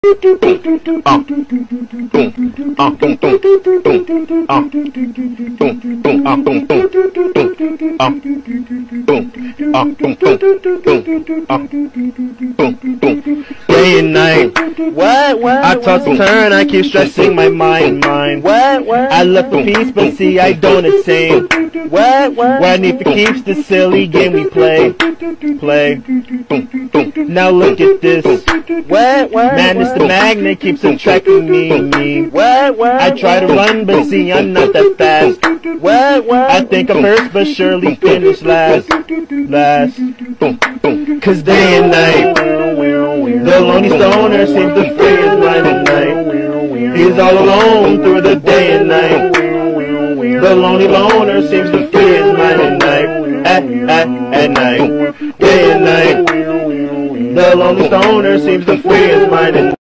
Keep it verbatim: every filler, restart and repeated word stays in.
Day and night, What? What? I toss and turn, I keep stressing my mind, mind. What? What? I look for peace, but see I don't attain. What? What? Why need for keeps the silly game we play, play. Now look at this. What? What? Man, it's the magnet keeps attracting me, me. What? What? I try to run, but see I'm not that fast. What? What? I think I'm first, but surely finish last, last. Cause day and night, the lonely stoner seems to free his mind at night. He's all alone through the day and night. The lonely loner seems to free his mind at night, at, at, at night, day and night. The lonely stoner seems to free his mind at night.